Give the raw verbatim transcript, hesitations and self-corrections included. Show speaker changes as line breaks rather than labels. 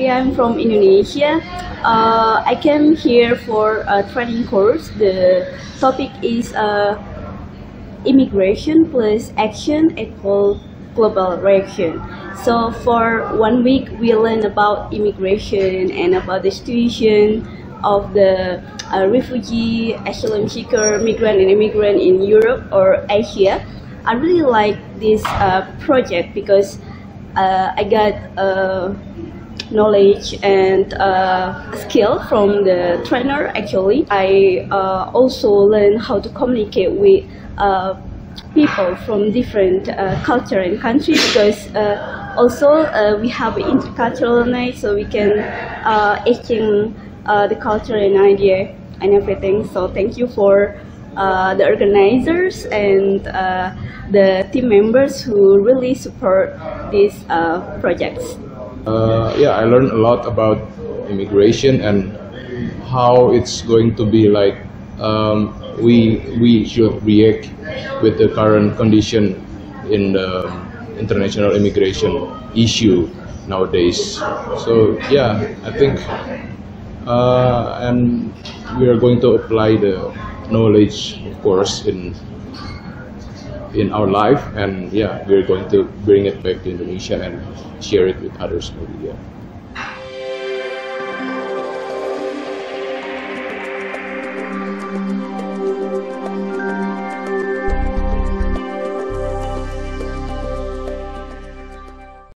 Tria. I'm from Indonesia. Uh, I came here for a training course. The topic is uh, immigration plus action equal global reaction. So for one week we learn about immigration and about the situation of the uh, refugee, asylum seeker, migrant and immigrant in Europe or Asia. I really like this uh, project because uh, I got uh, knowledge and uh, skill from the trainer. Actually, I uh, also learned how to communicate with uh, people from different uh, culture and country, because uh, also uh, we have intercultural night, so we can uh, exchange uh, the culture and idea and everything. So thank you for uh, the organizers and uh, the team members who really support these uh, projects.
Uh, yeah, I learned a lot about immigration and how it's going to be like um, we we should react with the current condition in the international immigration issue nowadays. So yeah, I think uh, and we are going to apply the knowledge, of course, in in our life, and yeah, we're going to bring it back to Indonesia and share it with others maybe. Yeah.